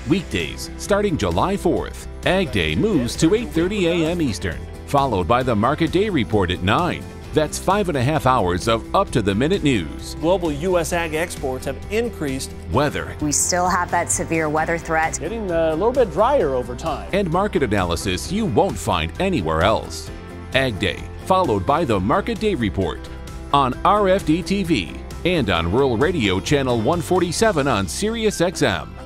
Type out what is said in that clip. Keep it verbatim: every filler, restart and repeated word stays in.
Weekdays starting July fourth, Ag Day moves to eight thirty a m Eastern, followed by the Market Day Report at nine. That's five and a half hours of up-to-the-minute news. Global U S ag exports have increased. Weather. We still have that severe weather threat. Getting a little bit drier over time. And market analysis you won't find anywhere else. Ag Day, followed by the Market Day Report on R F D T V and on Rural Radio Channel one forty-seven on Sirius X M.